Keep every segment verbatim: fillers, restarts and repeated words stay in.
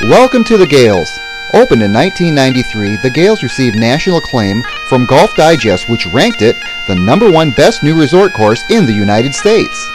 Welcome to the Gailes. Opened in nineteen ninety-three, the Gailes received national acclaim from Golf Digest, which ranked it the number one best new resort course in the United States.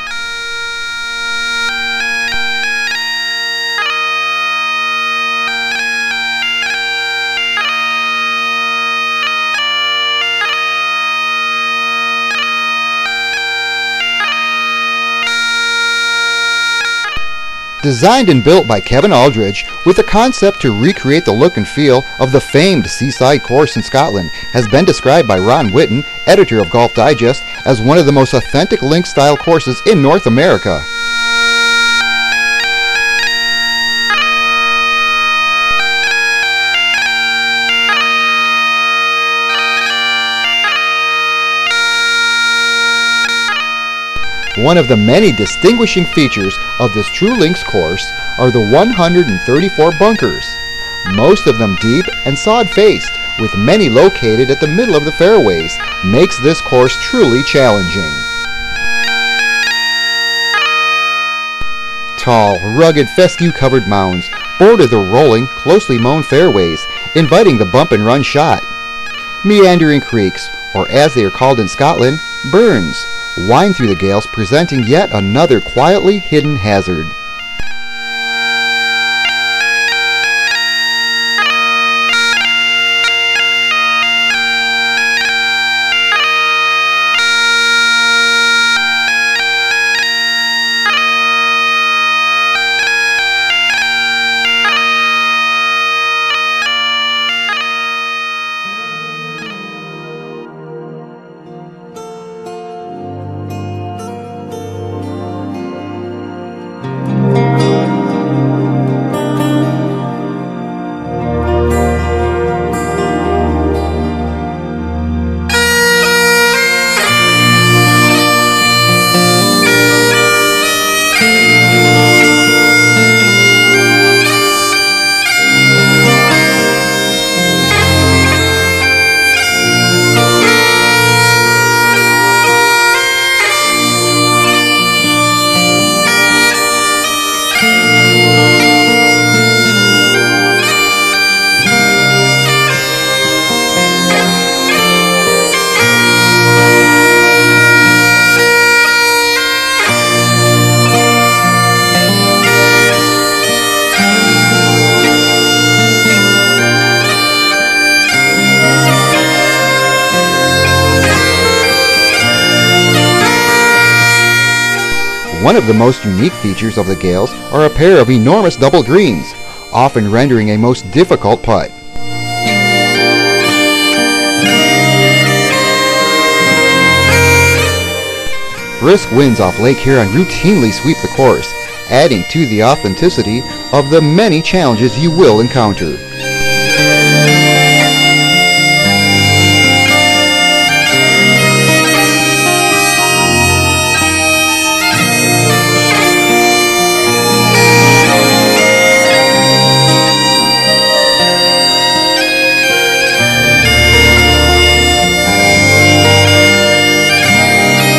Designed and built by Kevin Aldridge with a concept to recreate the look and feel of the famed seaside course in Scotland, has been described by Ron Whitten, editor of Golf Digest, as one of the most authentic link-style courses in North America. One of the many distinguishing features of this true links course are the one hundred thirty-four bunkers, most of them deep and sod-faced, with many located at the middle of the fairways, makes this course truly challenging. Tall, rugged, fescue-covered mounds border the rolling, closely mown fairways, inviting the bump-and-run shot. Meandering creeks, or as they are called in Scotland, berms, wind through the Gailes, presenting yet another quietly hidden hazard. One of the most unique features of the Gailes are a pair of enormous double greens, often rendering a most difficult putt. Brisk winds off Lake Huron routinely sweep the course, adding to the authenticity of the many challenges you will encounter.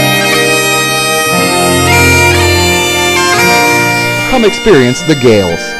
Come experience the Gailes.